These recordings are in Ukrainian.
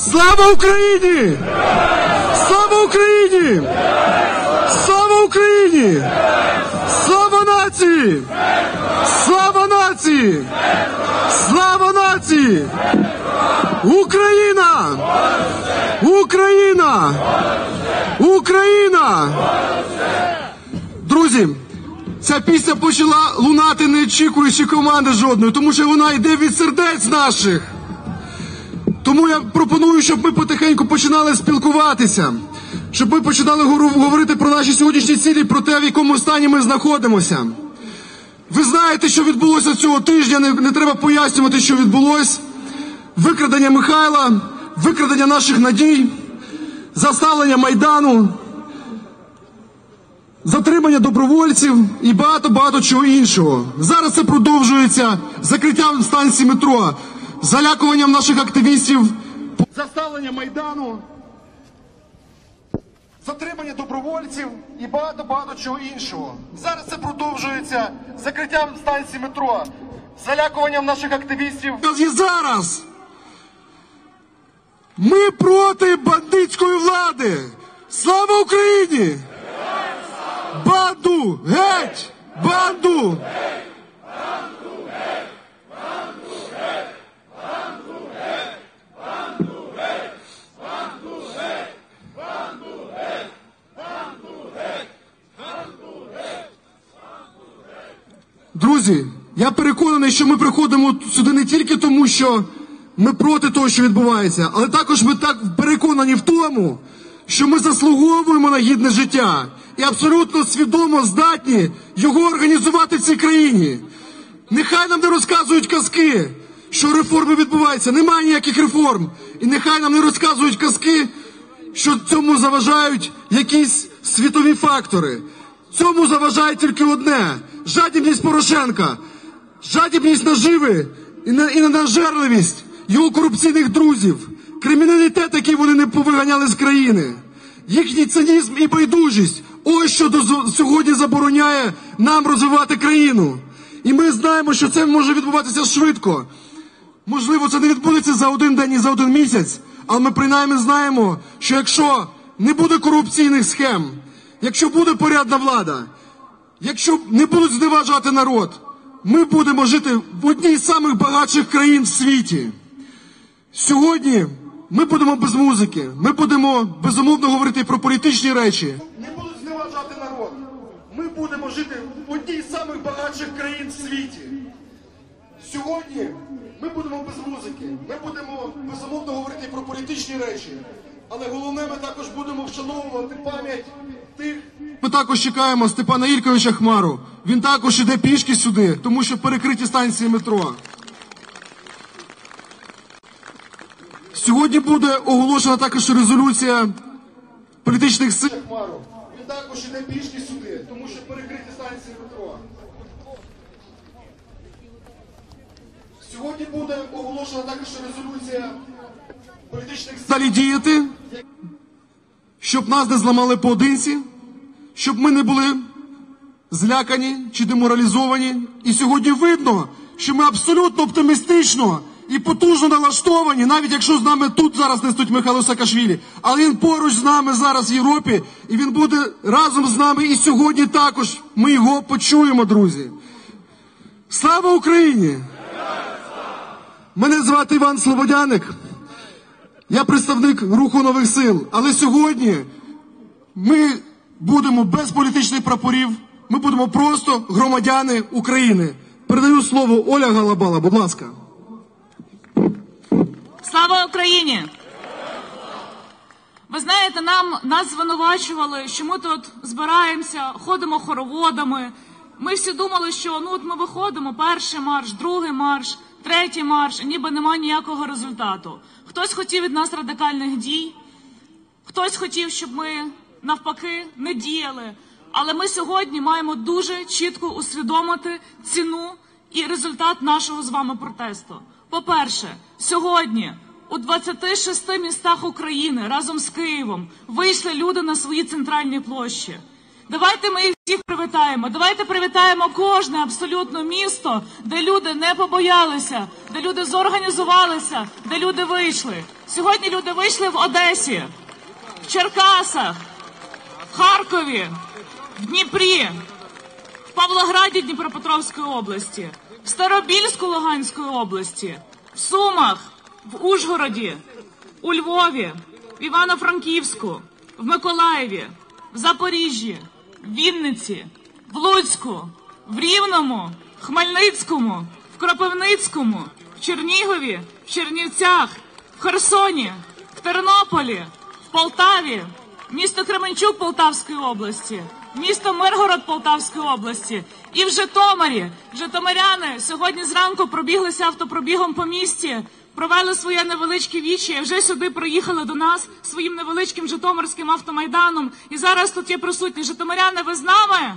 Слава Україні! Слава Україні! Слава Україні! Слава нації! Слава нації! Слава нації! Україна! Україна! Україна! Друзі, ця пісня почала лунати, не очікуючи команди жодної, тому що вона йде від сердець наших. Тому я пропоную, щоб ми потихеньку починали спілкуватися, щоб ми починали говорити про наші сьогоднішні цілі, про те, в якому стані ми знаходимося. Ви знаєте, що відбулося цього тижня, не треба пояснювати, що відбулося. Викрадення Михайла, викрадення наших надій, заставлення Майдану, затримання добровольців і багато-багато чого іншого. Зараз це продовжується закриттям станції метро, залякуванням наших активістів, заставлення Майдану, затримання добровольців і багато-багато чого іншого. Зараз це продовжується закриттям станції метро, залякуванням наших активістів. І зараз ми проти бандитської влади. Слава Україні! Банду геть! Банду! Друзі, я переконаний, що ми приходимо сюди не тільки тому, що ми проти того, що відбувається, але також ми так переконані в тому, що ми заслуговуємо на гідне життя і абсолютно свідомо здатні його організувати в цій країні. Нехай нам не розказують казки, що реформи відбуваються. Немає ніяких реформ. І нехай нам не розказують казки, що цьому заважають якісь світові фактори. Цьому заважає тільки одне – жадібність Порошенка, жадібність наживи і ненажерливість його корупційних друзів, криміналітет, який вони не повиганяли з країни, їхній цинізм і байдужість – ось що сьогодні забороняє нам розвивати країну. І ми знаємо, що це може відбуватися швидко. Можливо, це не відбудеться за один день і за один місяць, але ми принаймні знаємо, що якщо не буде корупційних схем, якщо буде порядна влада, якщо не будуть зневажати народ, ми будемо жити в одній з самих багатших країн в світі. Сьогодні ми будемо без музики, ми будемо безумовно говорити про політичні речі. Не будуть зневажати народ. Ми будемо жити в одній з самих багатших країн в світі. Сьогодні ми будемо без музики, ми будемо безумовно говорити про політичні речі. Але головне, ми також будемо вшановувати пам'ять тих. Ми також чекаємо Степана Ільковича Хмару. Він також іде пішки сюди, тому що перекриті станції метро. Сьогодні буде оголошена також резолюція політичних сил. Він також іде пішки сюди, тому що перекриті станції метро. Сьогодні буде оголошена також резолюція політичних сил. Далі діяти, щоб нас не зламали поодинці, щоб ми не були злякані чи деморалізовані. І сьогодні видно, що ми абсолютно оптимістично і потужно налаштовані, навіть якщо з нами тут зараз не стоїть Михайло Саакашвілі, але він поруч з нами зараз в Європі, і він буде разом з нами, і сьогодні також ми його почуємо, друзі. Слава Україні! Мене звати Іван Слободяник, я представник Руху Нових Сил, але сьогодні ми будемо без політичних прапорів, ми будемо просто громадяни України. Передаю слово Оля Галабала, будь ласка. Слава Україні! Ви знаєте, нас звинувачували, що ми тут збираємося, ходимо хороводами. Ми всі думали, що от ми виходимо, перший марш, другий марш, третій марш, і ніби немає ніякого результату. Хтось хотів від нас радикальних дій, хтось хотів, щоб ми навпаки не діяли. Але ми сьогодні маємо дуже чітко усвідомити ціну і результат нашого з вами протесту. По-перше, сьогодні у 26 містах України разом з Києвом вийшли люди на свої центральні площі. Давайте ми їх всіх привітаємо. Давайте привітаємо кожне абсолютно місто, де люди не побоялися, де люди зорганізувалися, де люди вийшли. Сьогодні люди вийшли в Одесі, в Черкасах, в Харкові, в Дніпрі, в Павлограді Дніпропетровської області, в Старобільську Луганської області, в Сумах, в Ужгороді, у Львові, в Івано-Франківську, в Миколаєві, в Запоріжжі, в Вінниці, в Луцьку, в Рівному, в Хмельницькому, в Кропивницькому, в Чернігові, в Чернівцях, в Херсоні, в Тернополі, в Полтаві, місто Кременчук Полтавської області, місто Миргород Полтавської області і в Житомирі. Житомиряни сьогодні зранку пробіглися автопробігом по місті, провели своє невеличке віче, вже сюди приїхали до нас своїм невеличким житомирським автомайданом. І зараз тут є присутні житомиряни. Ви з нами?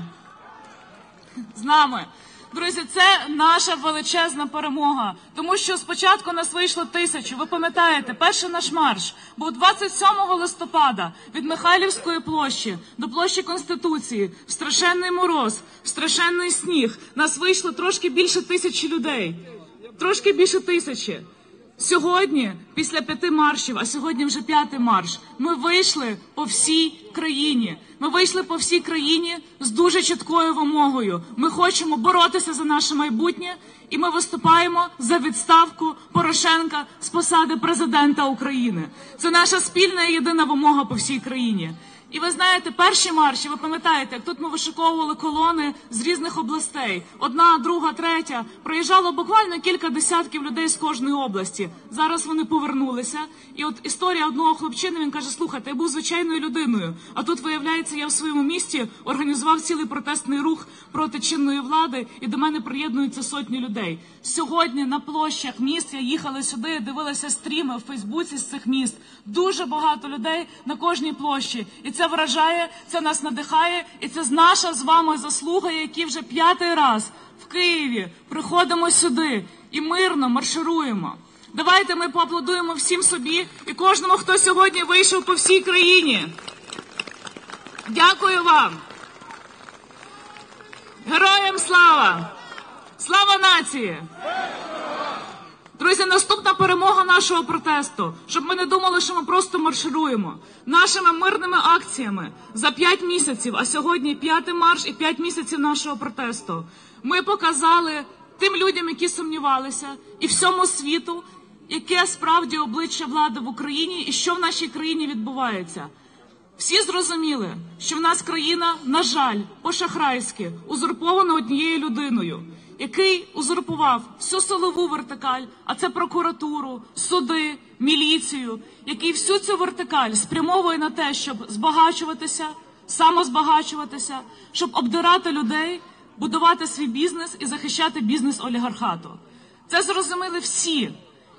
З нами. Друзі, це наша величезна перемога, тому що спочатку нас вийшло 1000, ви пам'ятаєте, перший наш марш був 27 листопада від Михайлівської площі до площі Конституції, в страшенний мороз, в страшенний сніг. Нас вийшло трошки більше 1000 людей, трошки більше 1000. Сьогодні, після 5 маршів, а сьогодні вже 5-й марш, ми вийшли по всій країні. Ми вийшли по всій країні з дуже чіткою вимогою. Ми хочемо боротися за наше майбутнє, і ми виступаємо за відставку Порошенка з посади президента України. Це наша спільна і єдина вимога по всій країні. І ви знаєте, перші марші, ви пам'ятаєте, як тут ми вишиковували колони з різних областей. 1, 2, 3. Проїжджало буквально кілька десятків людей з кожної області. Зараз вони повернулися. І от історія одного хлопчини, він каже, слухайте, я був звичайною людиною. А тут, виявляється, я в своєму місті організував цілий протестний рух проти чинної влади, і до мене приєднуються сотні людей. Сьогодні на площах міст, я їхала сюди, дивилася стріми в Фейсбуці з цих міст. Дуже багато людей на кожній площі. І це вражає, це нас надихає, і це наша з вами заслуга, які вже 5-й раз в Києві приходимо сюди і мирно маршируємо. Давайте ми поаплодуємо всім собі і кожному, хто сьогодні вийшов по всій країні. Дякую вам. Героям слава! Слава нації! Друзі, наступна перемога нашого протесту, щоб ми не думали, що ми просто маршируємо. Нашими мирними акціями за 5 місяців, а сьогодні 5-й марш і 5 місяців нашого протесту, ми показали тим людям, які сумнівалися, і всьому світу, яке справді обличчя влади в Україні і що в нашій країні відбувається. Всі зрозуміли, що в нас країна, на жаль, по-шахрайськи, узурпована однією людиною, який узурпував всю силову вертикаль, а це прокуратуру, суди, міліцію, який всю цю вертикаль спрямовує на те, щоб збагачуватися, самозбагачуватися, щоб обдирати людей, будувати свій бізнес і захищати бізнес олігархату. Це зрозуміли всі.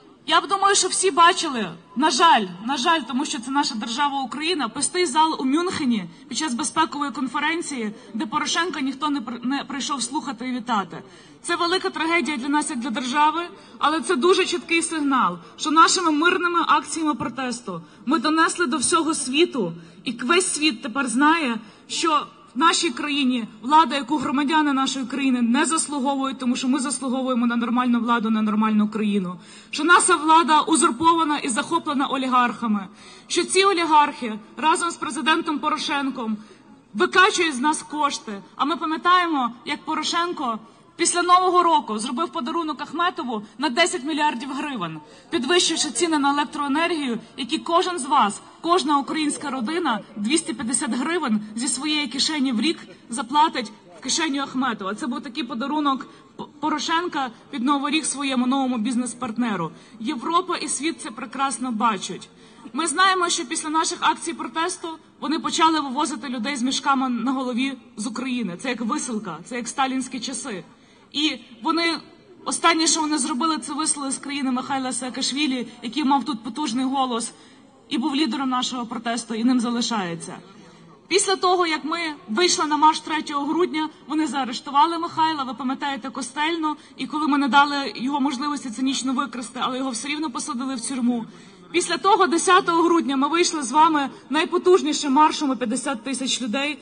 Я думаю, що всі бачили, на жаль, тому що це наша держава Україна, пустий зал у Мюнхені під час безпекової конференції, де Порошенка ніхто не прийшов слухати і вітати. Це велика трагедія для нас, як для держави, але це дуже чіткий сигнал, що нашими мирними акціями протесту ми донесли до всього світу, і весь світ тепер знає, що в нашій країні влада, яку громадяни нашої країни не заслуговують, тому що ми заслуговуємо на нормальну владу, на нормальну країну. Що наша влада узурпована і захоплена олігархами. Що ці олігархи разом з президентом Порошенком викачують з нас кошти. А ми пам'ятаємо, як Порошенко після Нового року зробив подарунок Ахметову на 10 мільярдів гривень, підвищивши ціни на електроенергію, які кожен з вас, кожна українська родина 250 гривень зі своєї кишені в рік заплатить в кишеню Ахметова. Це був такий подарунок Порошенка під Новий рік своєму новому бізнес-партнеру. Європа і світ це прекрасно бачать. Ми знаємо, що після наших акцій протесту вони почали вивозити людей з мішками на голові з України. Це як висилка, це як сталінські часи. І вони, останнє, що вони зробили, це вислали з країни Михайла Саакашвілі, який мав тут потужний голос і був лідером нашого протесту, і ним залишається. Після того, як ми вийшли на марш 3 грудня, вони заарештували Михайла, ви пам'ятаєте, Костельну, і коли ми не дали його можливості цинічно викрасти, але його все рівно посадили в тюрму. Після того, 10 грудня, ми вийшли з вами найпотужнішим маршем у 50 тисяч людей,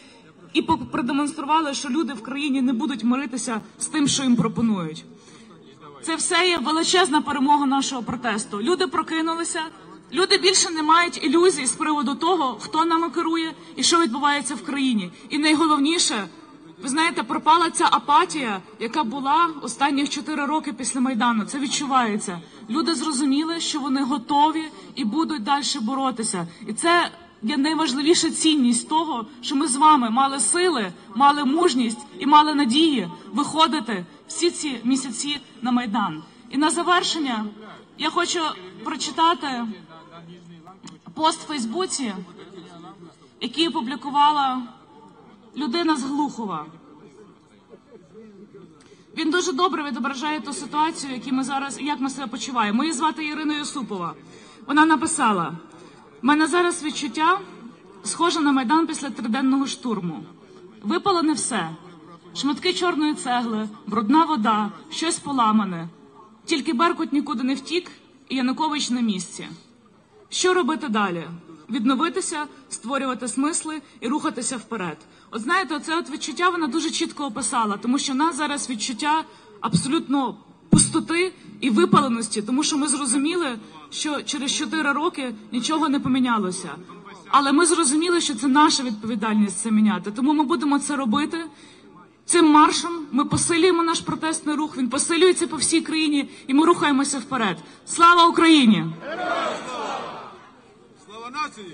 і продемонстрували, що люди в країні не будуть миритися з тим, що їм пропонують. Це все є величезна перемога нашого протесту. Люди прокинулися, люди більше не мають ілюзій з приводу того, хто нами керує і що відбувається в країні. І найголовніше, ви знаєте, пропала ця апатія, яка була останніх 4 роки після Майдану. Це відчувається. Люди зрозуміли, що вони готові і будуть далі боротися. І це є найважливіша цінність того, що ми з вами мали сили, мали мужність і мали надії виходити всі ці місяці на Майдан. І на завершення я хочу прочитати пост в Фейсбуці, який опублікувала людина з Глухова. Він дуже добре відображає ту ситуацію, яку ми зараз, як ми себе почуваємо. Її звати Ірина Юсупова. Вона написала: «У мене зараз відчуття схоже на Майдан після 3-денного штурму. Випало не все. Шматки чорної цегли, брудна вода, щось поламане. Тільки Беркут нікуди не втік, і Янукович на місці. Що робити далі? Відновитися, створювати смисли і рухатися вперед». От знаєте, оце відчуття вона дуже чітко описала, тому що в нас зараз відчуття абсолютно пустоти і випаленості, тому що ми зрозуміли, що через 4 роки нічого не помінялося. Але ми зрозуміли, що це наша відповідальність це міняти, тому ми будемо це робити. Цим маршем ми посилюємо наш протестний рух, він посилюється по всій країні, і ми рухаємося вперед. Слава Україні! Слава нації!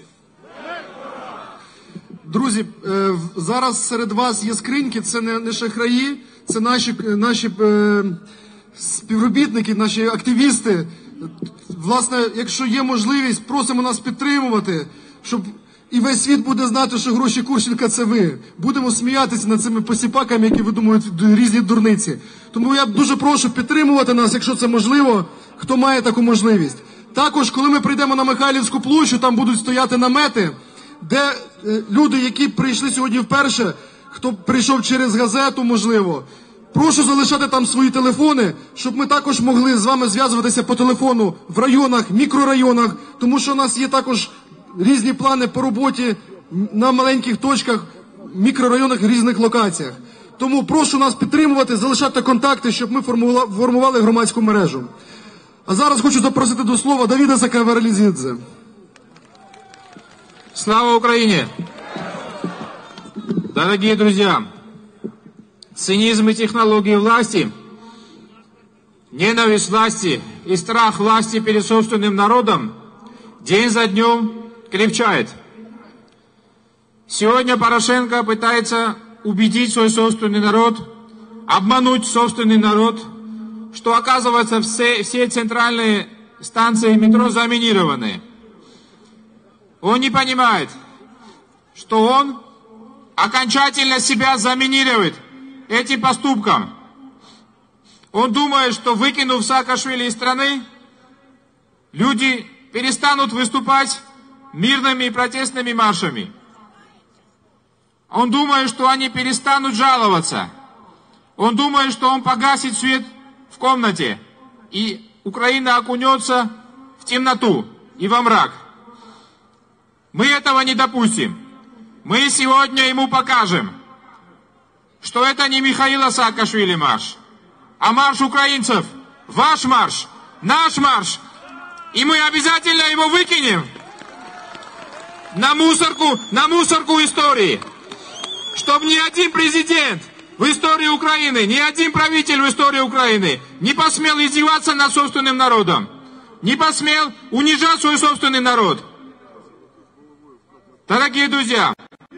Друзі, зараз серед вас є скриньки, це не шахраї, це наші співробітники, наші активісти. Власне, якщо є можливість, просимо нас підтримувати, щоб і весь світ буде знати, що гроші Курченка – це ви. Будемо сміятися над цими посіпаками, які видумують різні дурниці. Тому я дуже прошу підтримувати нас, якщо це можливо, хто має таку можливість. Також, коли ми прийдемо на Михайлівську площу, там будуть стояти намети, де люди, які прийшли сьогодні вперше, хто прийшов через газету, можливо, прошу залишати там свої телефони, щоб ми також могли з вами зв'язуватися по телефону в районах, мікрорайонах, тому що у нас є також різні плани по роботі на маленьких точках, мікрорайонах, різних локаціях. Тому прошу нас підтримувати, залишати контакти, щоб ми формували громадську мережу. А зараз хочу запросити до слова Давида Сакавералидзе. Слава Украине! Дорогие друзья, цинизм и технологии власти, ненависть власти и страх власти перед собственным народом день за днем крепчает. Сегодня Порошенко пытается убедить свой собственный народ, обмануть собственный народ, что, оказывается, все центральные станции метро заминированы. Он не понимает, что он окончательно себя заминирует этим поступком. Он думает, что, выкинув Саакашвили из страны, люди перестанут выступать мирными протестными маршами. Он думает, что они перестанут жаловаться. Он думает, что он погасит свет в комнате, и Украина окунется в темноту и во мрак. Мы этого не допустим. Мы сегодня ему покажем, что это не Михаила Саакашвили марш, а марш украинцев. Ваш марш, наш марш. И мы обязательно его выкинем на мусорку истории. Чтобы ни один президент в истории Украины, ни один правитель в истории Украины не посмел издеваться над собственным народом, не посмел унижать свой собственный народ. Дорогие друзья,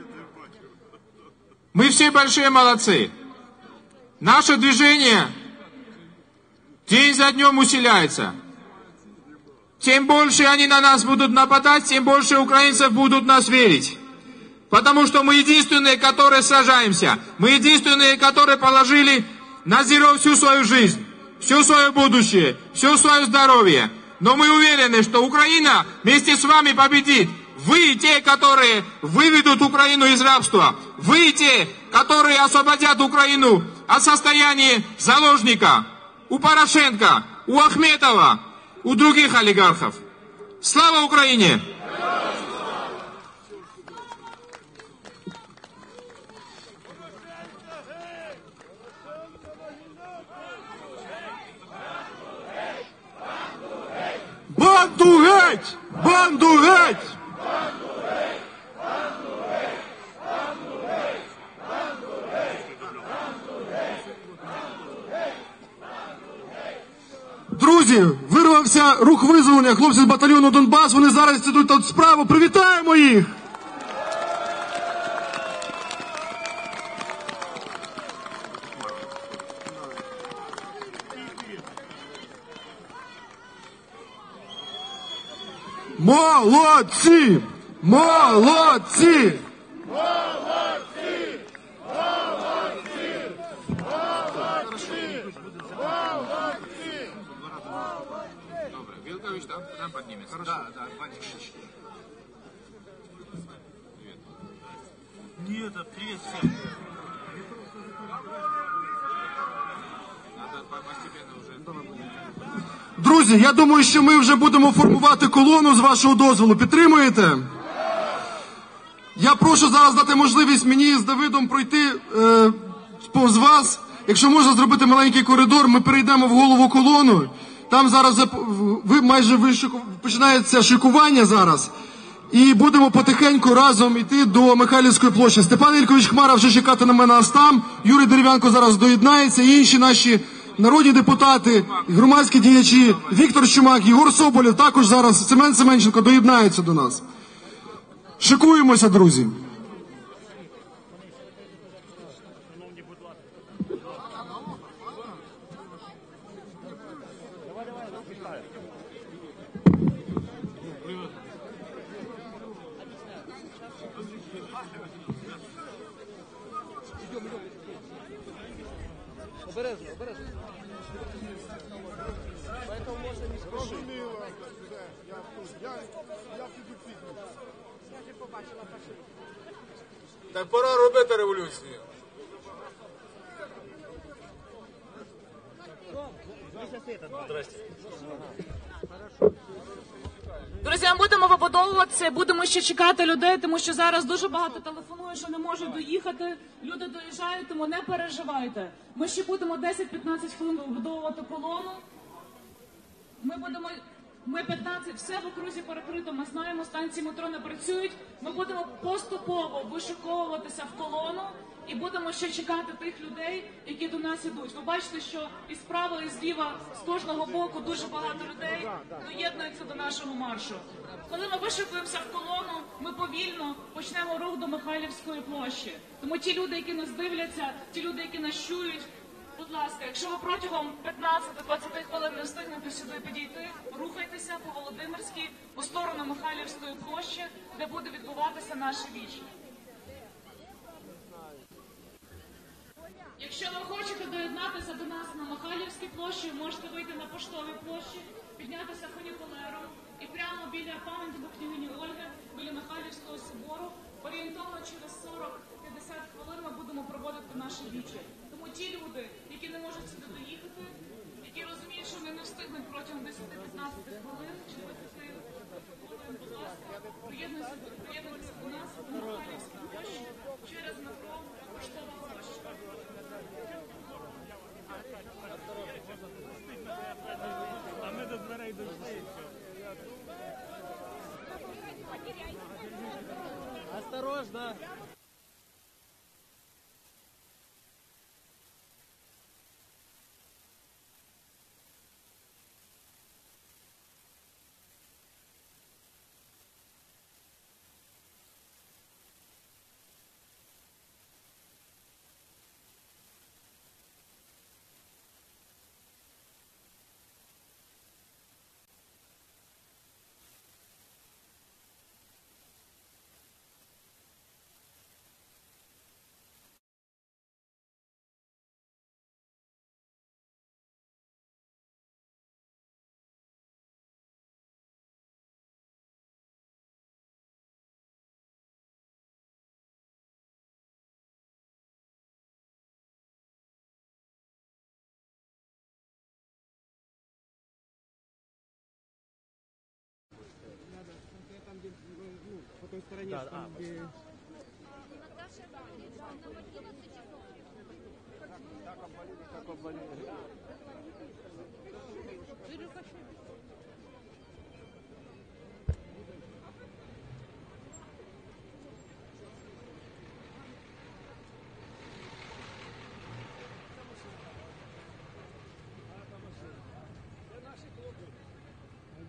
мы все большие молодцы. Наше движение день за днем усиляется. Тем больше они на нас будут нападать, тем больше украинцев будут нас верить. Потому что мы единственные, которые сражаемся. Мы единственные, которые положили на зеро всю свою жизнь, все свое будущее, все свое здоровье. Но мы уверены, что Украина вместе с вами победит. Вы те, которые выведут Украину из рабства. Вы те, которые освободят Украину от состояния заложника у Порошенко, у Ахметова, у других олигархов. Слава Украине! Банду геть! Друзі, вирвався рух визволення, хлопці з батальйону Донбас, вони зараз ідуть тут справу, привітаємо їх! Молодці! Молодці! Вилкович там поднимется. Да, да, Нет, привет всем. надо постепенно уже. Друзі, я думаю, що ми вже будемо формувати колону з вашого дозволу. Підтримуєте? Я прошу зараз дати можливість мені з Давидом пройти повз вас. Якщо можна зробити маленький коридор, ми перейдемо в голову колону. Там зараз починається шикування зараз. І будемо потихеньку разом йти до Михайлівської площі. Степан Ількович Хмара вже чекати на мене аж там. Юрій Дерев'янко зараз доєднається. І інші наші народні депутати, громадські діячі, Віктор Чумак, Єгор Соболєв, також зараз Семен Семенченко доєднаються до нас. Шикуємося, друзі. Обережно, обережно. Поэтому можно не спешить. Так пора робити революцію. Друзі, ми будемо вибудовуватися, будемо ще чекати людей, тому що зараз дуже багато телефонують, що не можуть доїхати. Люди доїжджають, тому не переживайте. Ми ще будемо 10-15 хвилин вибудовувати колону. Ми 15, все в окрузі перекрито, ми знаємо, станції метро не працюють. Ми будемо поступово вишиковуватися в колону і будемо ще чекати тих людей, які до нас ідуть. Ви бачите, що і справа, і зліва, з кожного боку дуже багато людей доєднуються до нашого маршу. Коли ми вишикуємося в колону, ми повільно почнемо рух до Михайлівської площі. Тому ті люди, які нас дивляться, ті люди, які нас чують, будь ласка, якщо ви протягом 15-20 хвилин не встигнете сюди підійти, рухайтеся по Володимирській, у сторону Михайлівської площі, де буде відбуватися наше віче. Якщо ви хочете доєднатися до нас на Михайлівській площі, можете вийти на Поштовій площі, піднятися фунікулером і прямо біля пам'ятника княгині Ольги, біля Михайлівського собору, орієнтовно через 40-50 хвилин ми будемо проводити наше віче. Тому ті люди, які не можуть сюди доїхати, які розуміють, що вони не встигнуть протягом 10-15 хвилин чи 20 хвилин, будь ласка, приєднуйтеся до нас на Михайлівській площі через метро Поштова площа. А ми до дверей дійшли. Осторожно. По той стороне, да, там, где... Как обвалили.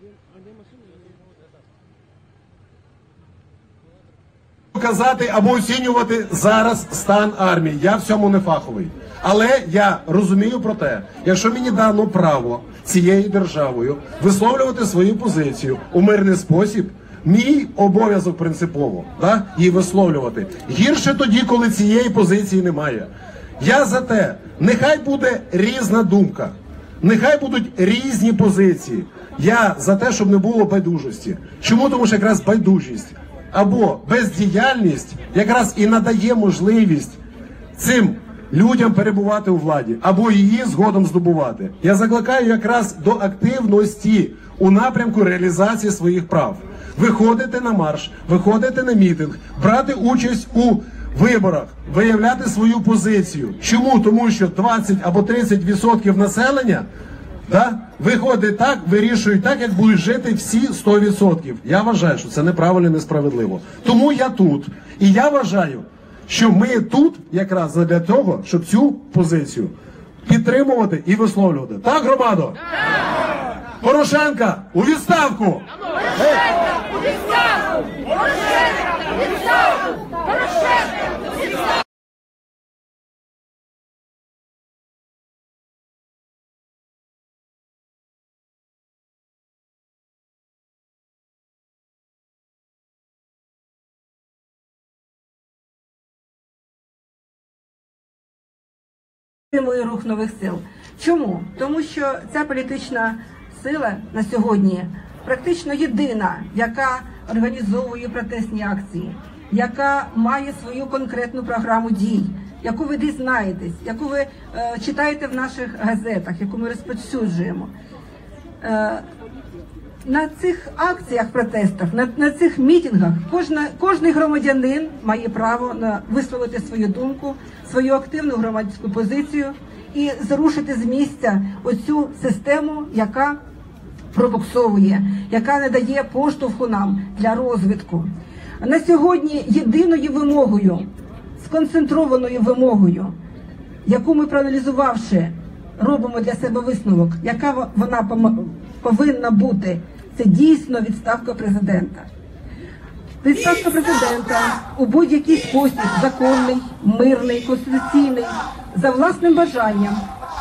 Казати або оцінювати зараз стан армії. Я в цьому не фаховий. Але я розумію про те, якщо мені дано право цією державою висловлювати свою позицію у мирний спосіб, мій обов'язок принципово її висловлювати. Гірше тоді, коли цієї позиції немає. Я за те, нехай буде різна думка, нехай будуть різні позиції. Я за те, щоб не було байдужості. Чому? Тому що якраз байдужість або бездіяльність якраз і надає можливість цим людям перебувати у владі, або її згодом здобувати. Я закликаю якраз до активності у напрямку реалізації своїх прав. Виходити на марш, виходити на мітинг, брати участь у виборах, виявляти свою позицію. Чому? Тому що 20 або 30% населення виходить так, вирішують так, як будуть жити всі 100%. Я вважаю, що це неправильно і несправедливо. Тому я тут. І я вважаю, що ми тут якраз для того, щоб цю позицію підтримувати і висловлювати. Так, громадо? Порошенка у відставку! Порошенка у відставку! Порошенка у відставку! Порошенка у відставку! Підтримую рух нових сил. Чому? Тому що ця політична сила на сьогодні практично єдина, яка організовує протестні акції, яка має свою конкретну програму дій, яку ви дізнаєтесь, яку ви читаєте в наших газетах, яку ми розповсюджуємо. На цих акціях, протестах, на цих мітингах кожний громадянин має право висловити свою думку, свою активну громадську позицію і зрушити з місця оцю систему, яка пробуксовує, яка не дає поштовху нам для розвитку. На сьогодні єдиною вимогою, сконцентрованою вимогою, яку ми, проаналізувавши, робимо для себе висновок, яка вона повинна бути, це дійсно відставка президента. Відставка президента у будь-який спосіб, законний, мирний, конституційний, за власним бажанням.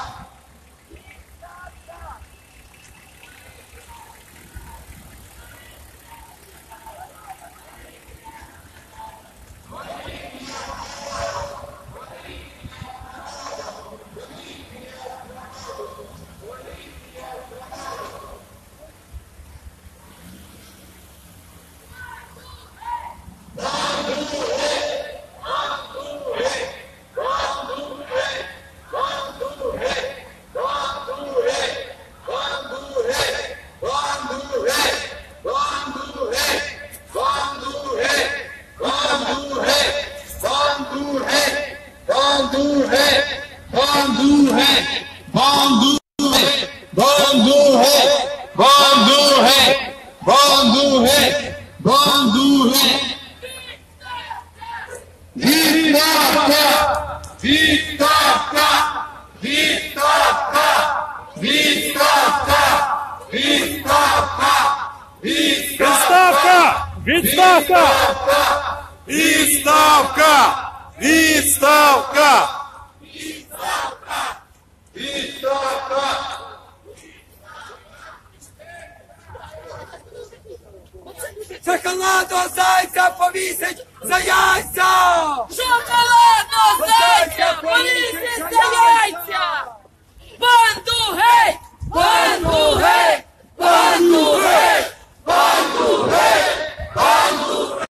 Шоколадного зайця повісить за яйця! Шоколадного зайця повісить за яйця! Банду геть! Банду геть! Банду геть! Банду геть! Банду геть!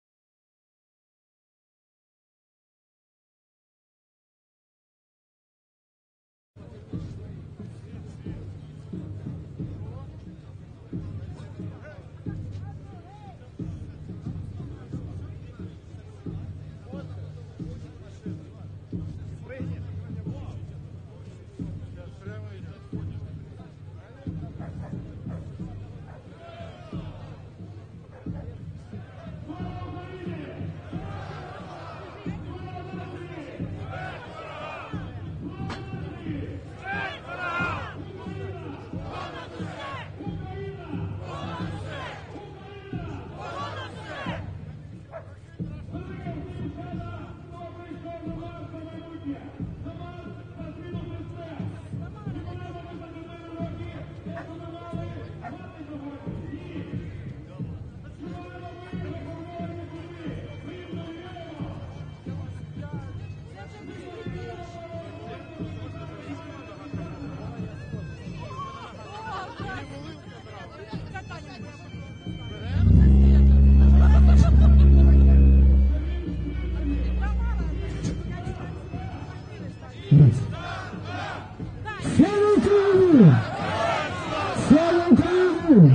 Слава Україні! Слава Україні!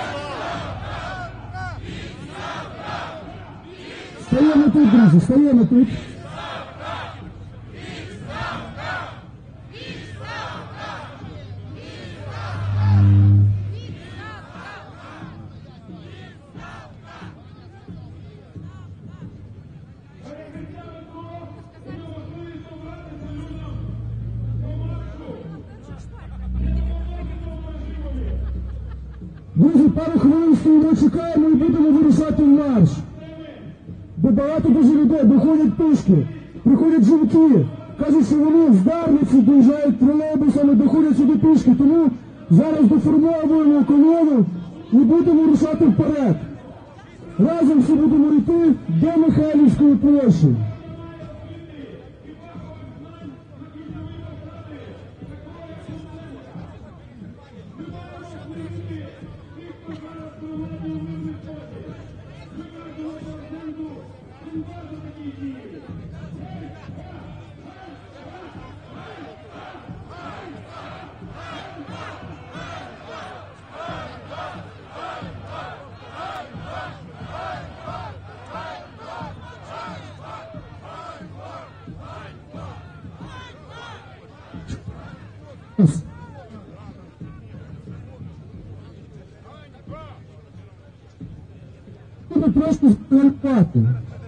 Стаємо тут, друзі, стаємо тут. Друзі, пару хвилин стоїмо, чекаємо і будемо вирушати в марш. Бо багато дуже людей доходять пішки, приходять жінки, кажуть, що вони з Дарниці доїжджають тролейбусами, доходять сюди пішки, тому зараз доформовуємо колону і будемо рушати вперед. Разом всі будемо йти до Михайлівської площі. Треба просто згадати.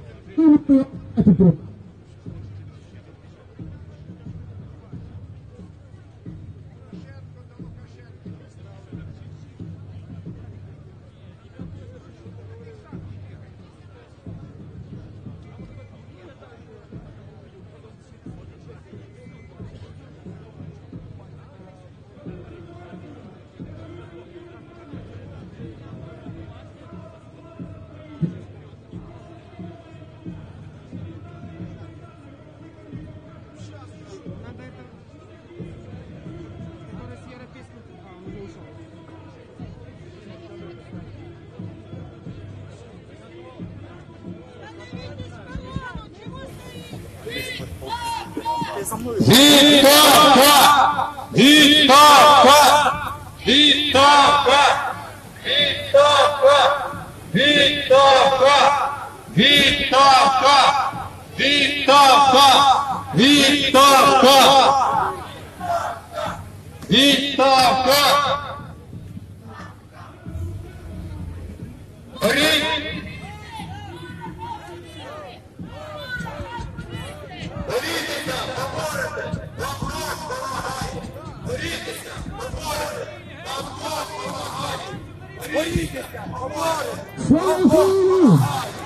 Слава Україні!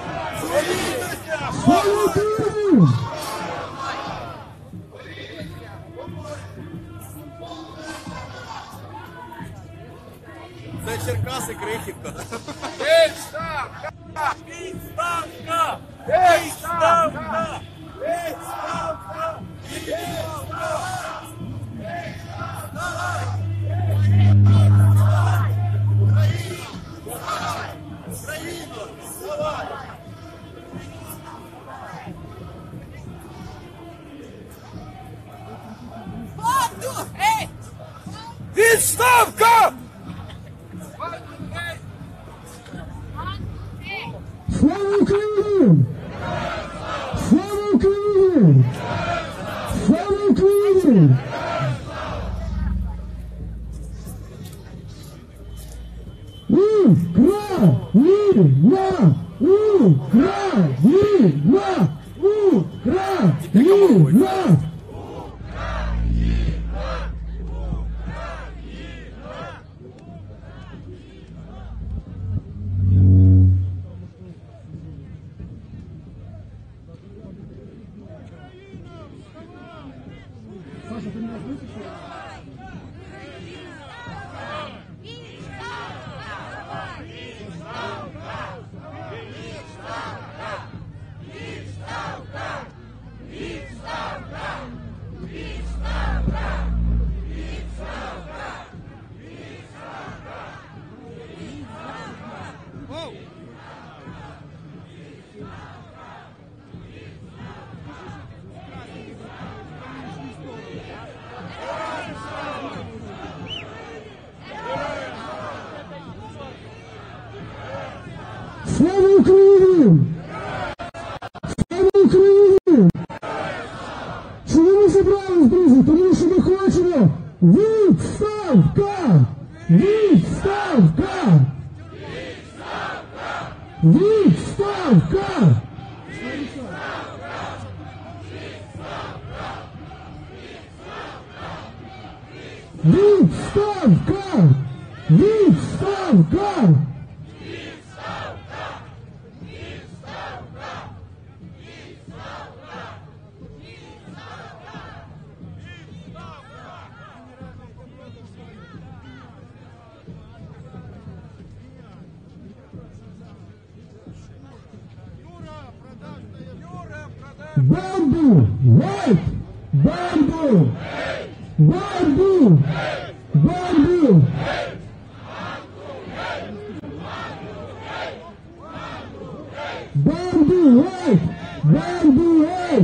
Слава Україні! Це Черкаси, Крихівка. Відставка! Відставка! Відставка! Відставка! Відставка! Слава Україні! Слава Україні! Слава Україні! Україна! Відставка! Відставка! друзі, тому що ми хочемо відставка! Відставка! Відставка! Відставка! Відставка! Бомбу! Геть! Бомбу! Бомбу! Бомбу! Бомбу! Геть! Бомбу! Геть!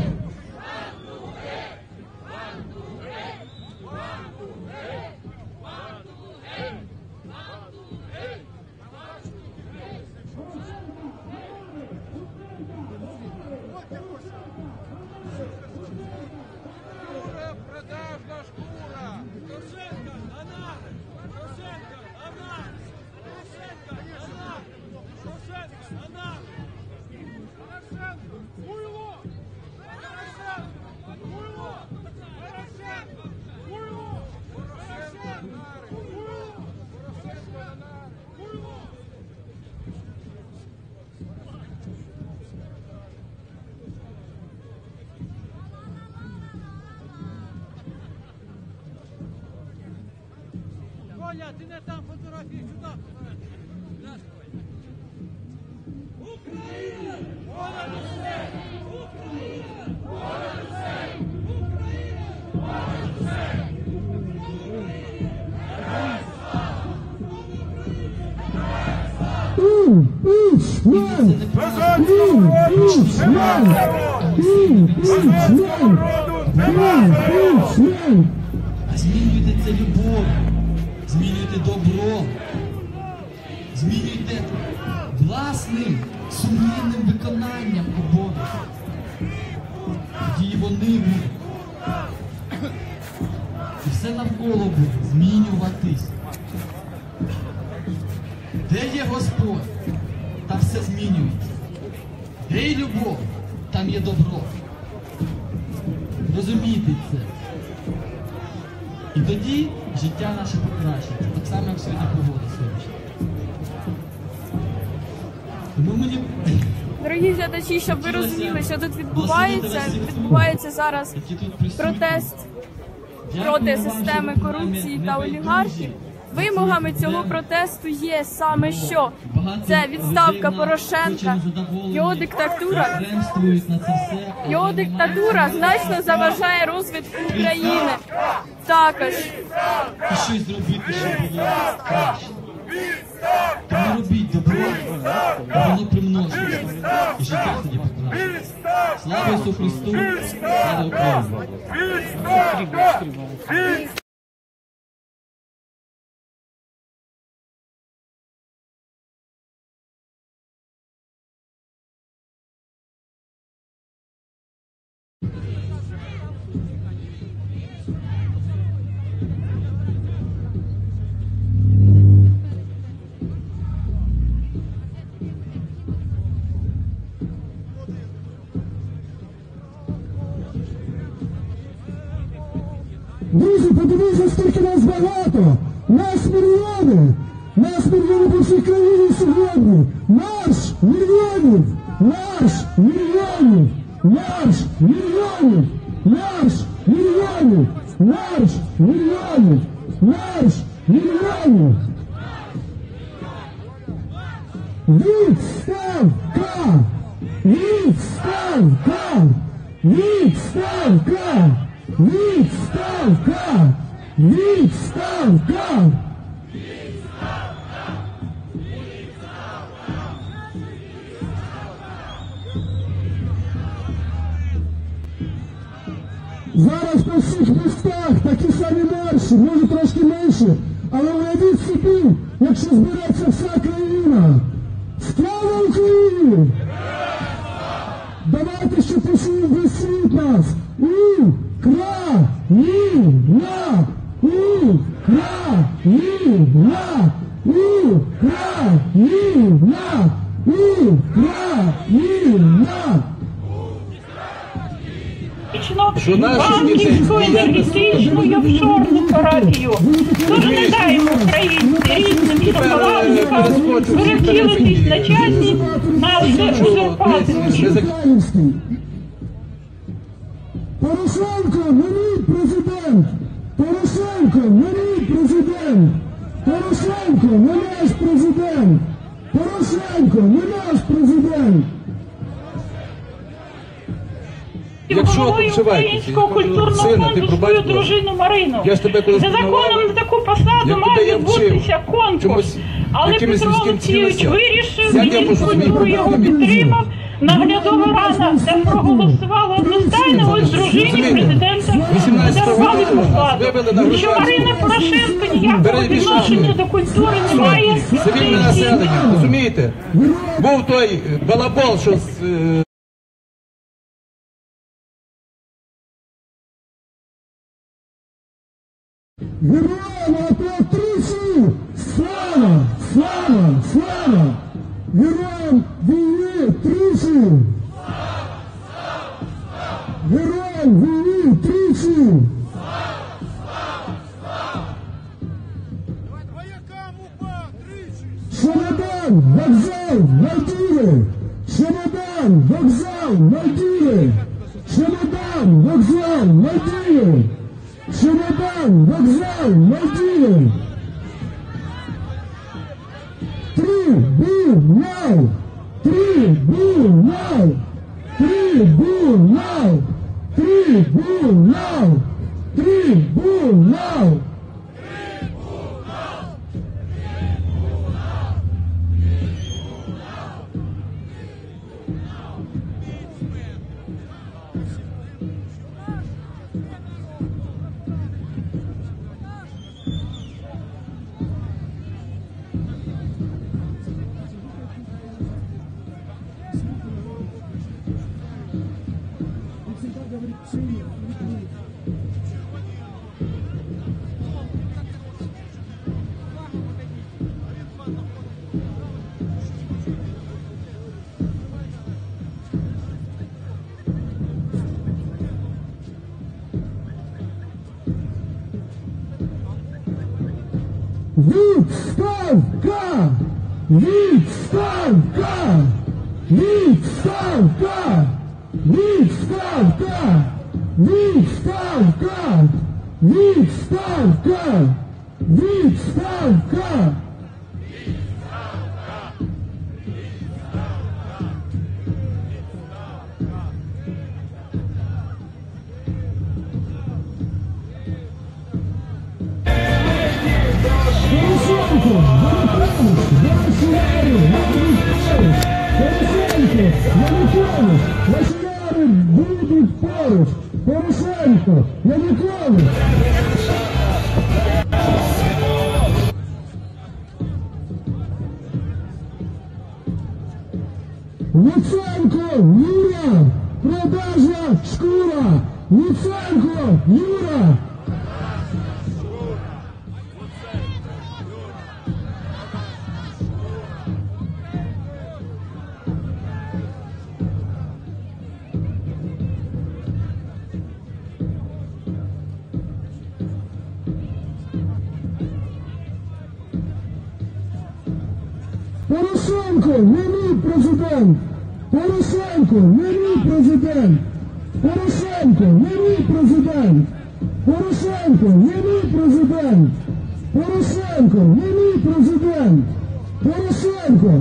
Продажна шкура! Порошенко, на нас! Порошенко, на нас! Порошенко, на нас! Порошенко, на нас! Порошенко, хуйло! Порошенко, хуйло! Порошенко, хуйло! Порошенко, хуйло! Порошенко, хуйло! Коля, ти не там фотографії, сюди. Україна! Понад усе! Україна! Понад усе! Україна! Понад усе! Змінюйте це любов, змінюйте добро, змінюйте власним сумлінним виконанням обов'язків. Тоді вони будуть. І все навколо буде змінюватись. Де є Господь, там все змінюється. Де є любов, там є добро. Розумійте це. І тоді життя наше покращиться, так само, як сьогодні погода сонячна. Тому мені... Дорогі глядачі, щоб ви розуміли, що тут відбувається. Відбувається зараз протест проти системи корупції та олігархів. Вимогами цього протесту є саме що? Це відставка Порошенка, його диктатура. Його диктатура значно заважає розвитку України. Також. І щось зробити, щоб було краще. Тому робіть добро, воно примножується. І життя тоді покращиться. Слава Ісусу Христу! Слава Україні! Друзі, подивіться, скільки нас багато! Нас мільйони! Нас мільйони по всій країні сьогодні! Марш мільйонів! Марш мільйонів! Марш мільйонів! Марш мільйонів! Марш мільйонів! Марш мільйонів! Відставка! Відставка! Відставка! Відставка! Відставка! Зараз по всіх містах такі самі марші, може трошки менші, але уявіть собі, якщо збереться вся країна. Слава Україні! Давайте, щоб почув весь світ нас! Україна! Банківську, енергетичну і офшорну парафію. Тож не даємо українці різним шоколадникам перевтілитись на часі наші узурпації. Порошенко, не мій президент! Порошенко, не мій президент! Порошенко, не наш президент! Порошенко, не наш президент! Якщо Українського культурного фонду свою дружину Марину. За законом на таку посаду має відбутися конкурс. Але Петро Олексійович вирішив, міністр культури його підтримав, наглядова рада, де проголосувала одностайно, ось дружині президента дарували посаду. Що Марина Порошенко ніякого відношення до культури не має. Цивільне населення, розумієте? Був той балабол, що Героям АТО тричі! Слава! Слава! Слава! Героям війни тричі! Героям війни тричі! Чемодан, вокзал, Мальдіви! Чемодан, вокзал, Мальдіви! Чемодан, вокзал, Мальдіви! Чемодан, вокзал, Мальдіви! Трибунал! Трибунал! Трибунал! Трибунал! Трибунал! Відставка! Відставка! Відставка! Відставка! Відставка! Відставка! Відставка! Ваші будуть поруч! Порошенко! Янукович! Луценко! Юра! Продажна шкура! Луценко! Юра! Порошенко, не мій президент! Порошенко, не мій президент! Порошенко, не мій президент! Порошенко, не мій президент! Порошенко, не мій президент! Порошенко!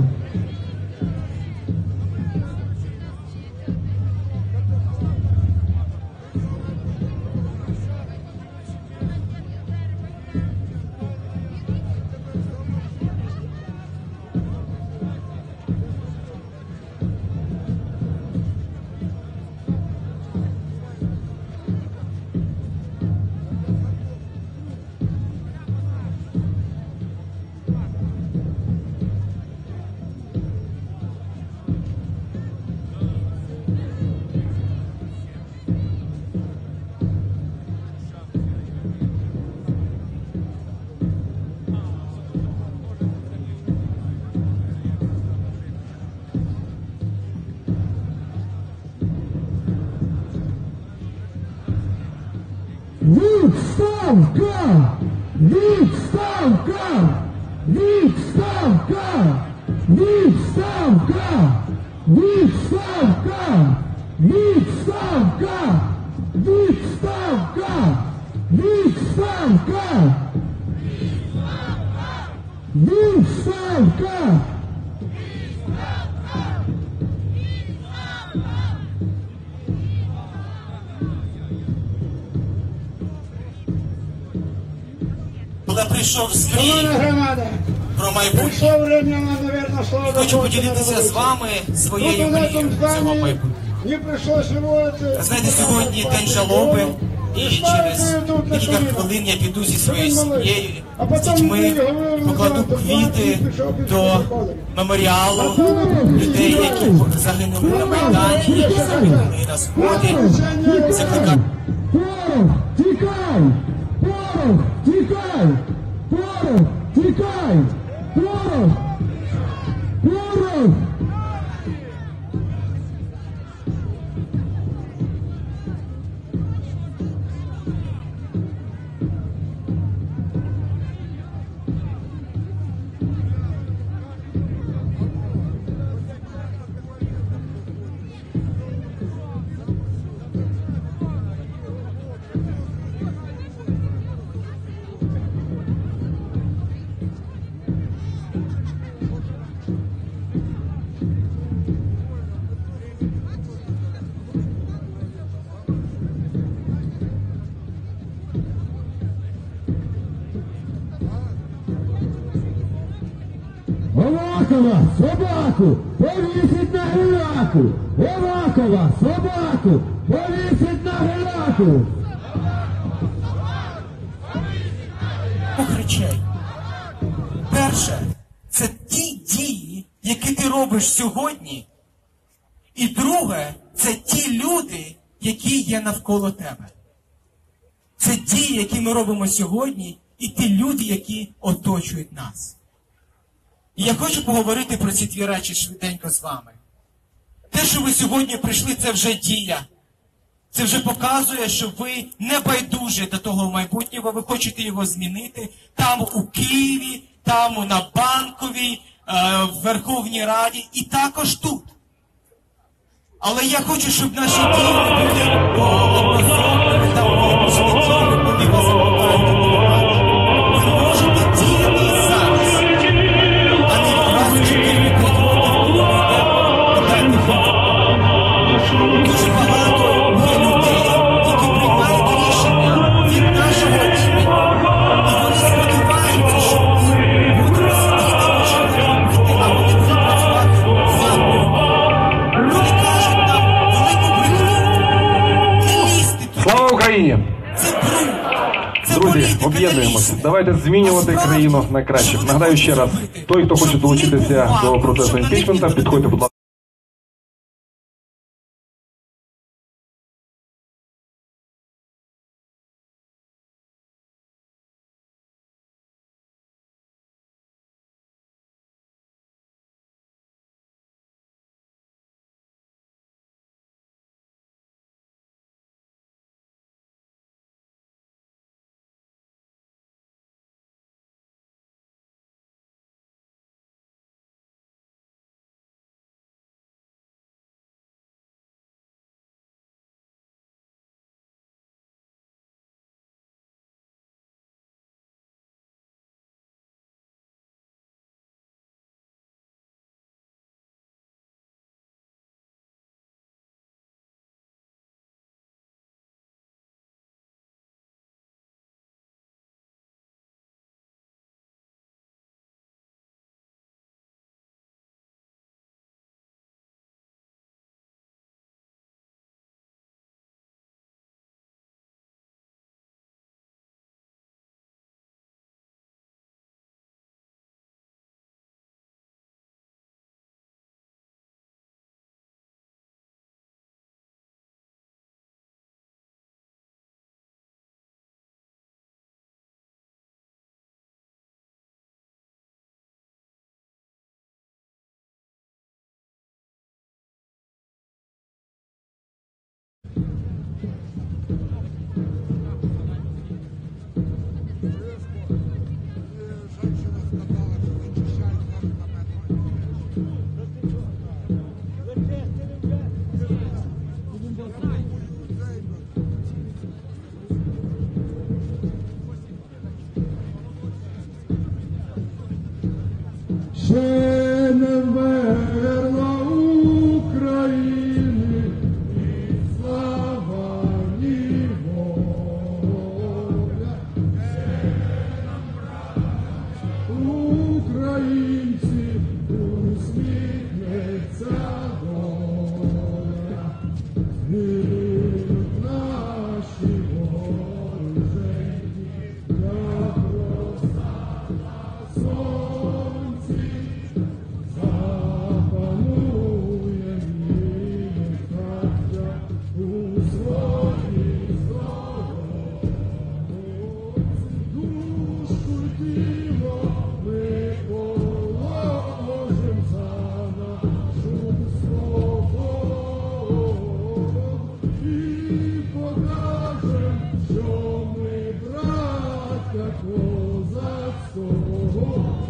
Відставка! Відставка! Відставка! Відставка! Відставка! Відставка! Відставка! Відставка! Відставка! Коли прийшов скрізь про майбутнє, хочу поділитися з вами своєю мрією цього майбутнього. Знаєте, сьогодні день жалоби, і через кілька хвилин я піду зі своєю сім'єю, з дітьми, покладу квіти до меморіалу людей, які загинули на Майдані, які загинули на Сході. Закликаю. Тікай! Порох! Тікай! Порох! Тікай! Порох! Порох! Овакова, собаку, повісить на геляку! Овакова, собаку, повісить на геляку! Речей. Перше, це ті дії, які ти робиш сьогодні. І друге, це ті люди, які є навколо тебе. Це дії, які ми робимо сьогодні, і ті люди, які оточують нас. І я хочу поговорити про ці дві речі швиденько з вами. Те, що ви сьогодні прийшли, це вже дія. Це вже показує, що ви не байдужі до того майбутнього, ви хочете його змінити там у Києві, там на Банковій, в Верховній Раді і також тут. Але я хочу, щоб наші дії не були образованими та випущені, коли вас запитають допомагати. Ви можете діяти зараз, а не раз 4-5 років, коли ми йдемо, питайте фото. Дуже багато є людей, які приймають рішення від нашого імені. І вони сподіваються, що ми будемо сидіти і очікувати, а вони будуть працювати за Бога. Вони кажуть нам велику брехню. Не лізьте туди. Слава Україні! Це бруд. Це Друзі, політика, не об'єднуємося. лізьте. Давайте змінювати країну на краще. Нагадаю ще раз, той, хто хоче долучитися до процесу імпічменту, підходьте, будь ласка. не вмерла України, ні слава, ні воля. Українці, усміхнеться доля, гинуть наші вооружені, як роса на сонці, запанує нехай у своїй здоров'я. Душу тіло ми положим за нашу свободу і покажем, що ми браття козацького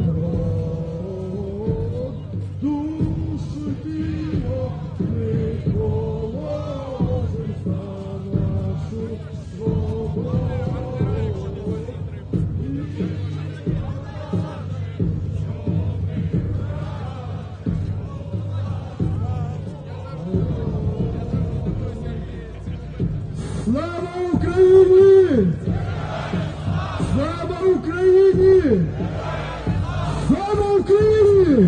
роду. Душу тіло ми положим за нашу свободу. Слава Україні! Слава Україні! Слава Україні!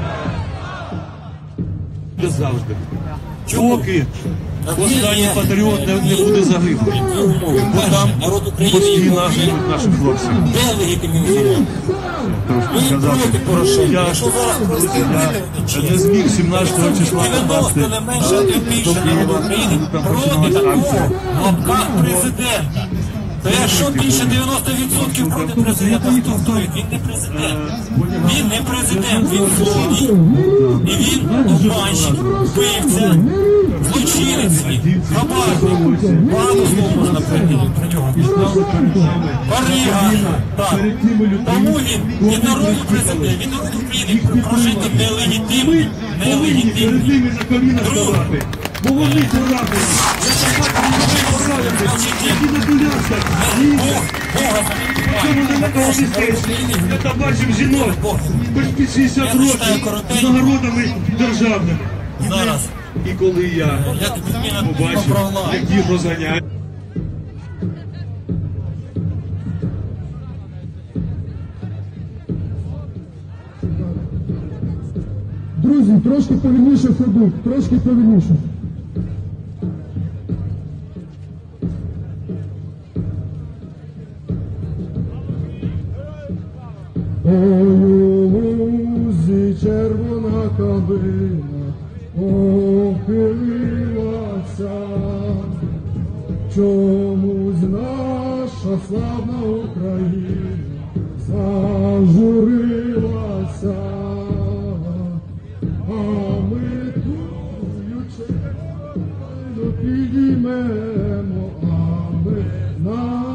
Завжди. Поки останній патріот не буде загиблий. Бо там постійно гинуть наші хлопці. Трошки сказати, я не зміг 17 числа попасти до Києва, там починалася акція. В лапках президента. То якщо більше 90% проти президента, хто він? Він не президент. Він не президент, він злодій. І він обманщик, вбивця, злочинець, хабарник. Багато слов можна про нього. Барига. Так. Тому він від народу президент, від народу України прожити нелегітимний. Друге. Бо вони порадили. Ми там бачимо жінок, хоч під 60 років, з нагородами державними. І коли я побачив, які розганяють. Друзі, трошки повільніше ходу, трошки повільніше. Ой, у лузі червона калина похилилася, чомусь наша славна Україна зажурилася, а ми тую червону підіймемо, а ми на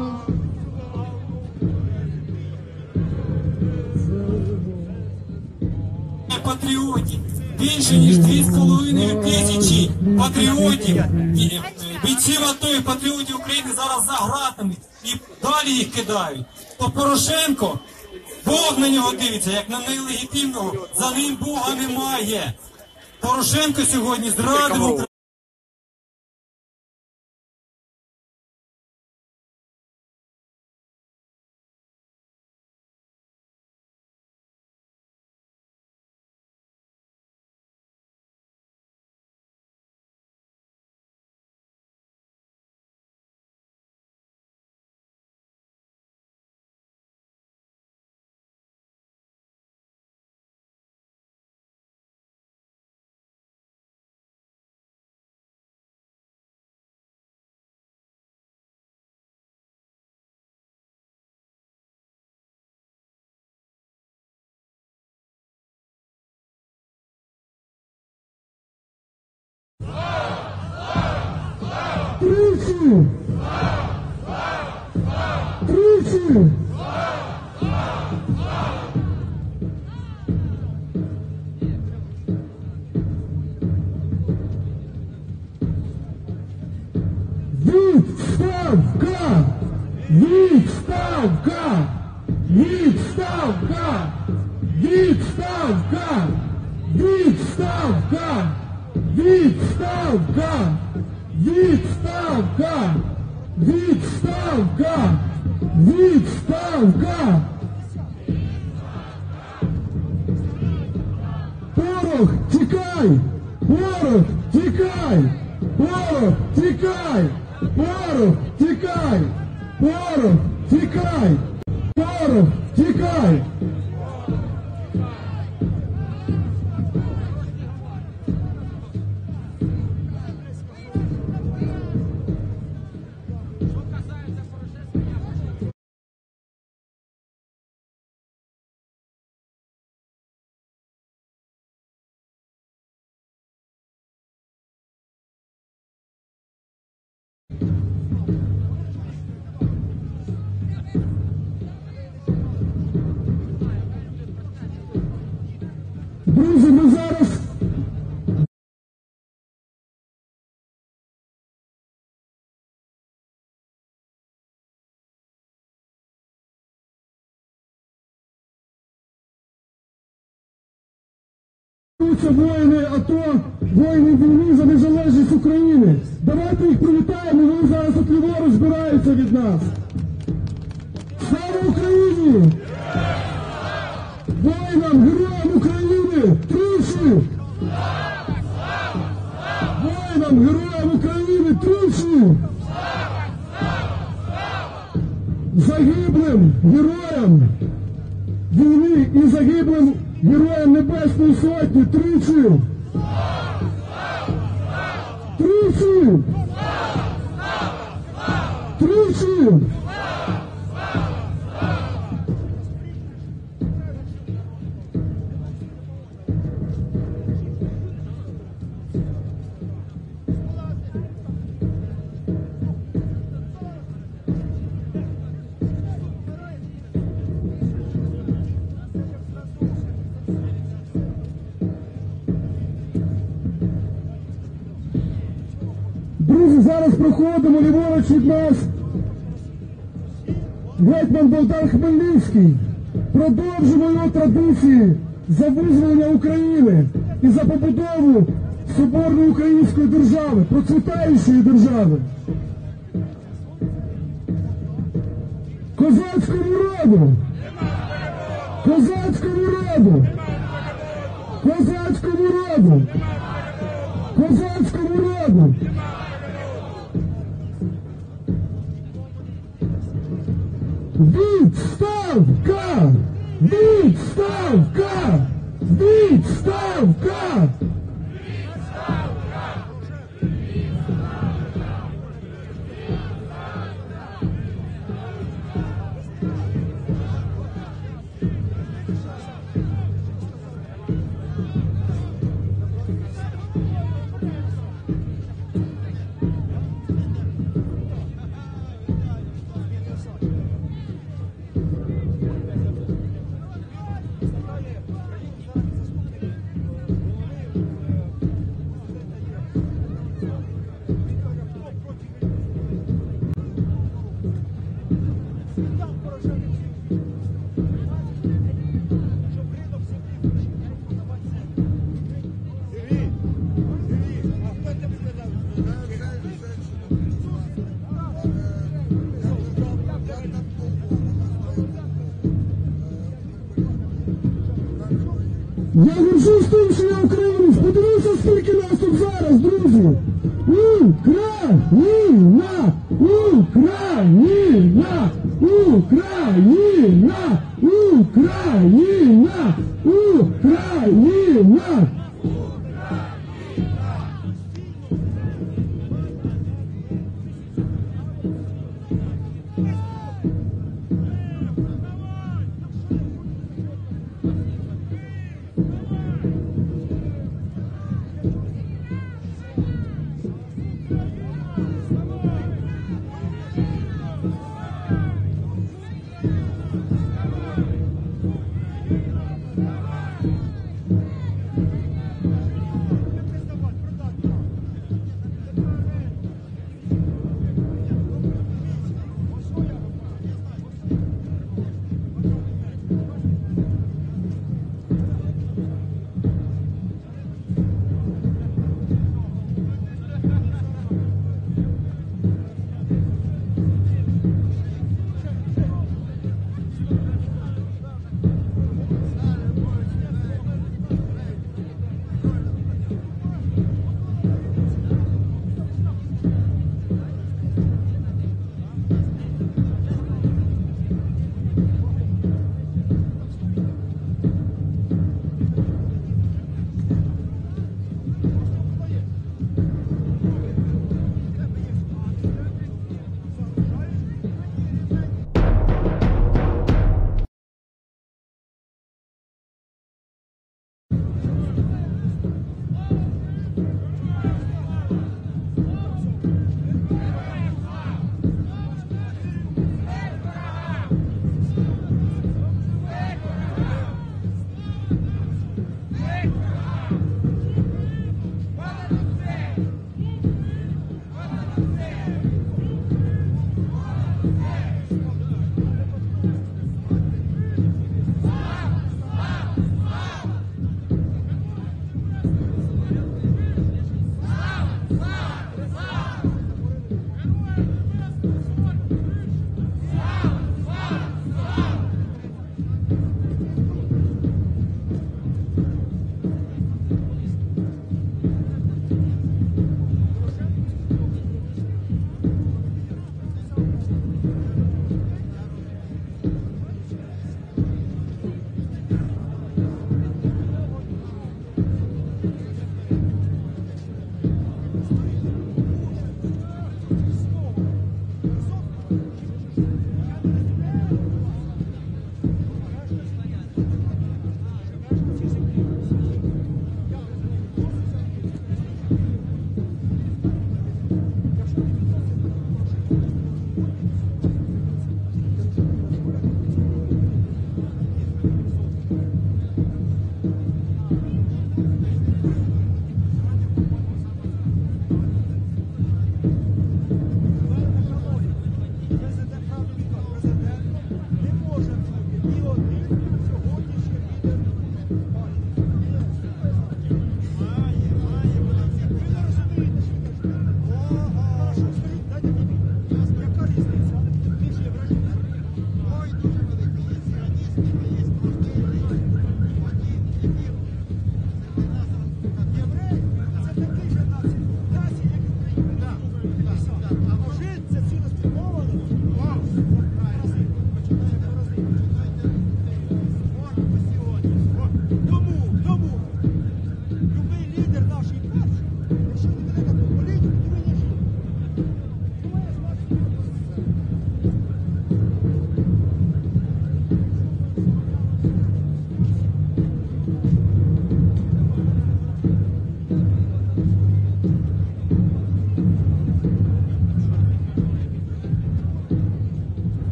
патріотів. Більше ніж 2,5 тисячі патріотів, бійців АТО і патріотів України зараз за гратами і далі їх кидають. То Порошенко, Бог на нього дивиться, як на нелегітимного, за ним Бога немає. Порошенко сьогодні зрадив Україну. Тричі! Тричі! Відставка! Відставка! Відставка! Відставка! Відставка! Відставка! Відставка! Відставка! Відставка! Порох, тікай! Порох, тікай! Порох, тікай! Порох, тікай! Порох, тікай! Порох, тікай! Друзі, ми зараз воїни АТО, воїни війни за незалежність України. Давайте їх привітаємо, вони зараз от ліворуч збираються від нас. Слава Україні! Воїнам, героям України! Тричі! Воїнам, героям України! Тричі! Загиблим героям війни і загиблим героям Небесної Сотні! Тричі! Тричі! Тричі! Друзі, зараз проходимо ліворуч від нас гетьман Богдан Хмельницький. Продовжимо його традиції за визволення України і за побудову соборної української держави, процвітаючої держави. Козацькому роду! Козацькому роду! Козацькому роду! Козацькому роду! Відставка! Відставка! Відставка! Я горжусь тим, що я українець. Подивіться, скільки нас тут зараз, друзі. Україна! Україна! Україна! Україна! Україна!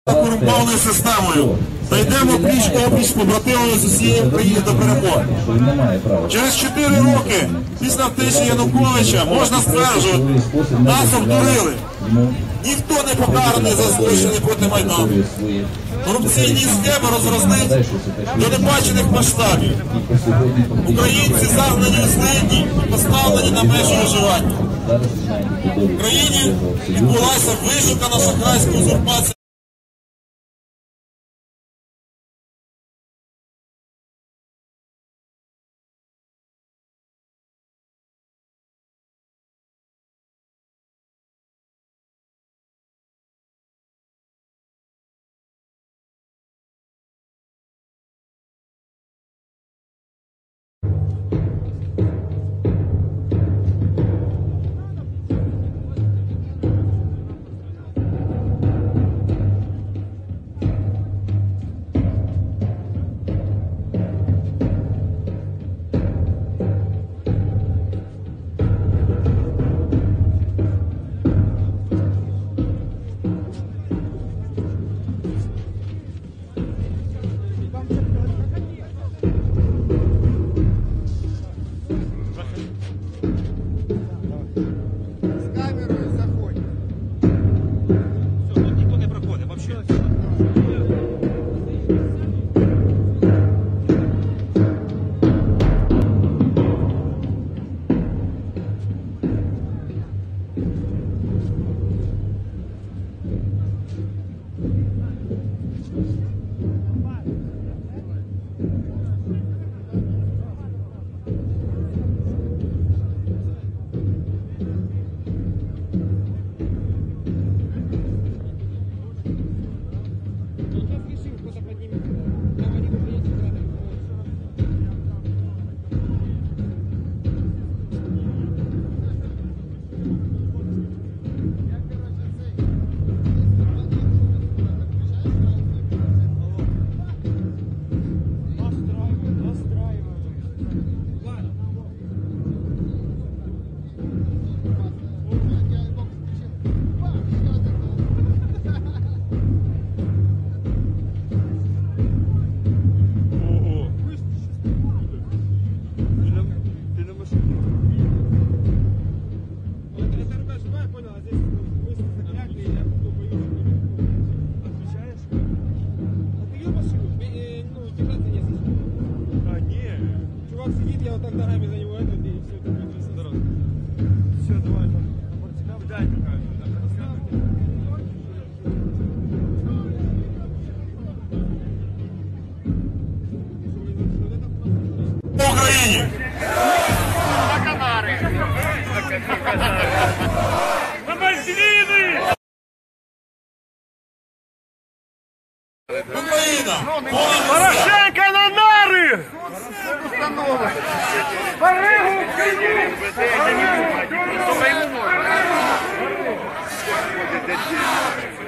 корумпованою системою. Та йдемо пліч-опліч побратимами з усієї України до перемоги. Через 4 роки після втечі Януковича можна стверджувати, нас обдурили. Ніхто не покараний за злочини проти Майдану. Корупційні схеми розрослись до небачених масштабів. Українці загнані у злидні, поставлені на межі виживання. В країні відбулася вишукана шахрайська узурпація. По Україні! На Канари! На Мальдіви! Україна! Порошенко на нари! Баригу в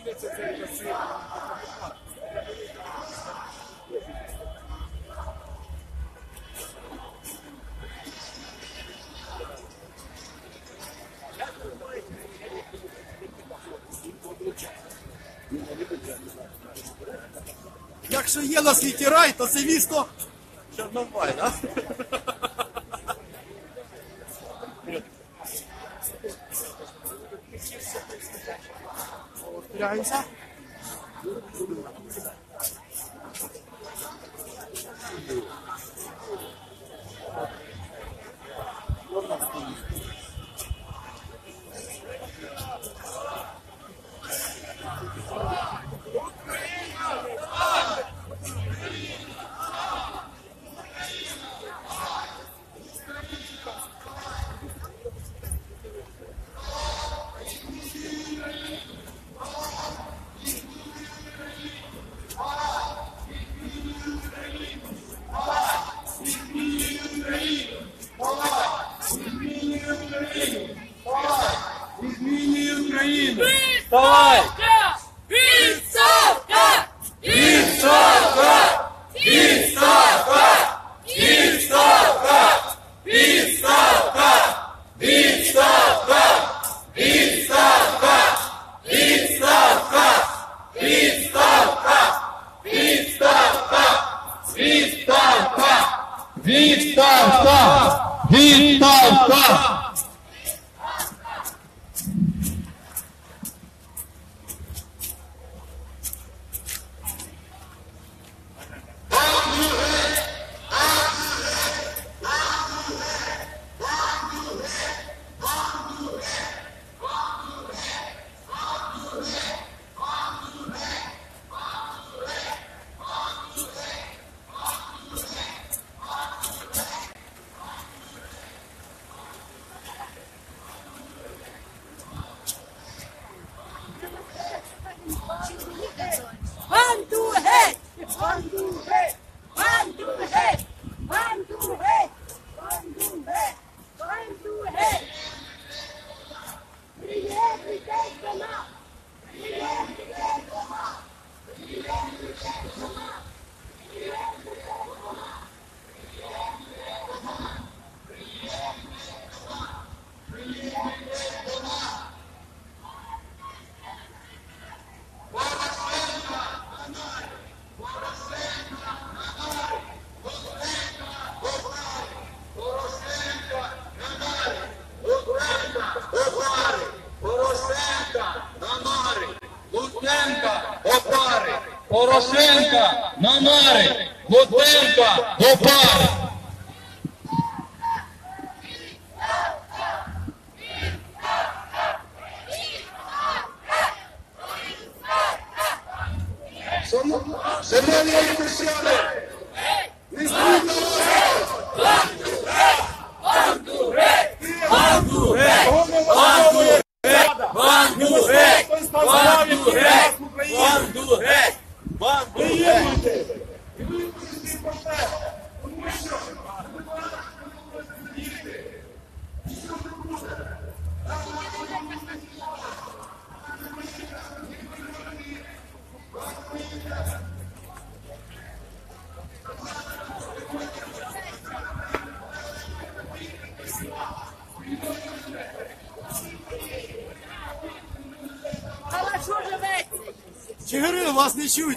Якщо є на світі рай, то це місто Чорнобай, так? Повторяємося. Давай! Відставка! Відставка! Відставка! Відставка! Відставка! Відставка! Відставка! Відставка! Відставка! Відставка! Відставка! Відставка! Відставка! Порошенка на нари, Луценка до пари. Шановні християни, не Чигирин, вас не чуть.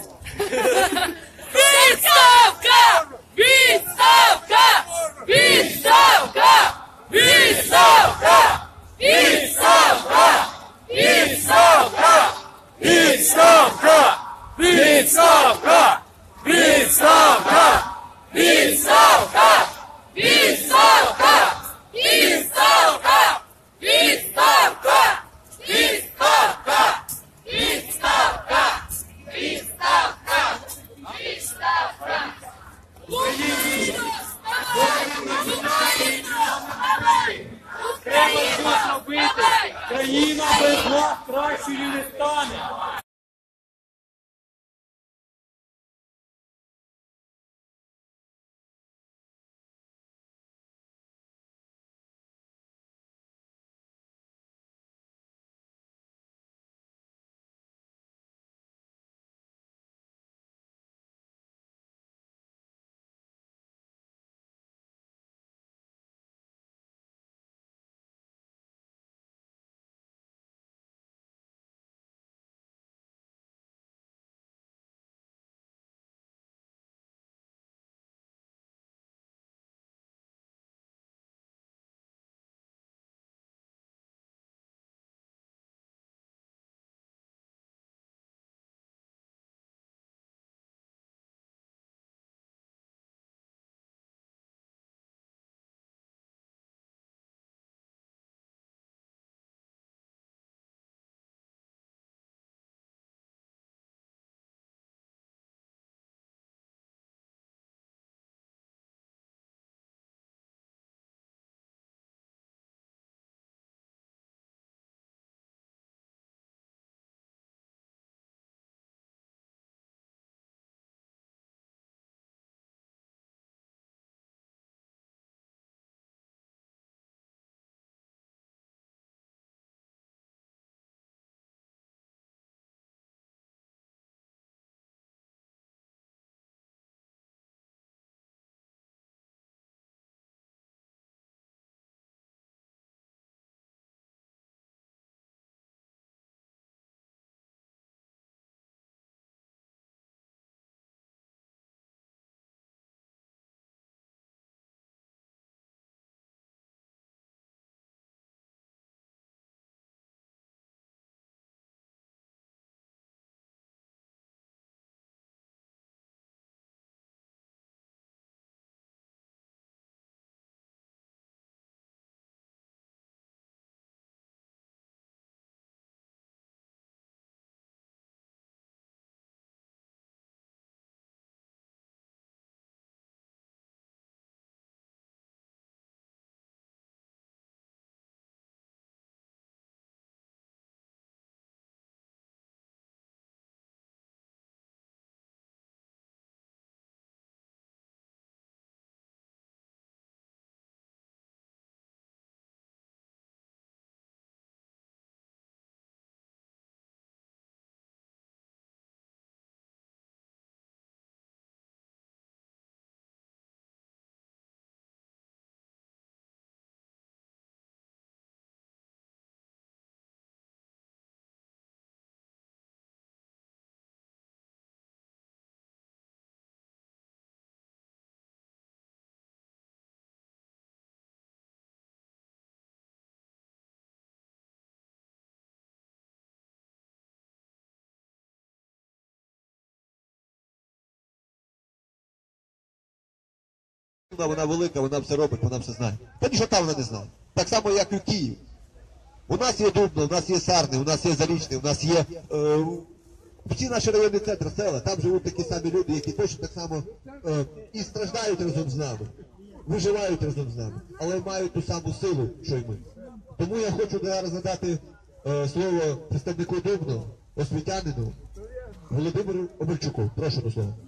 Відставка! Відставка! Відставка! Відставка! Відставка! Відставка! Відставка! Відставка! Відставка! Відставка! Відставка! Відставка! Відставка! Відставка! Відставка! Відставка! Відставка! Вона велика, вона все робить, вона все знає. Та нічого там вона не знає. Так само, як і в Києві. У нас є Дубно, у нас є Сарни, у нас є Зарічний, у нас є всі наші районні центри, села. Там живуть такі самі люди, які точно так само і страждають разом з нами, виживають разом з нами, але мають ту саму силу, що й ми. Тому я хочу зараз надати слово представнику Дубно, освітянину Володимиру Омельчуку. Прошу до слова.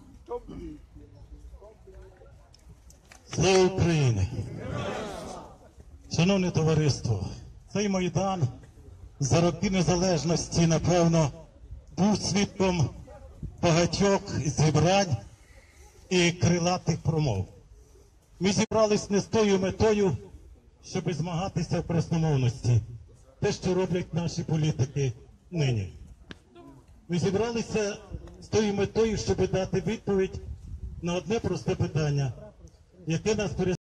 Слава Україні! Шановне товариство, цей Майдан за роки незалежності, напевно, був свідком багатьох зібрань і крилатих промов. Ми зібрались не з тою метою, щоб змагатися в красномовності, те, що роблять наші політики нині. Ми зібралися з тою метою, щоб дати відповідь на одне просте питання, яке нас переслідує.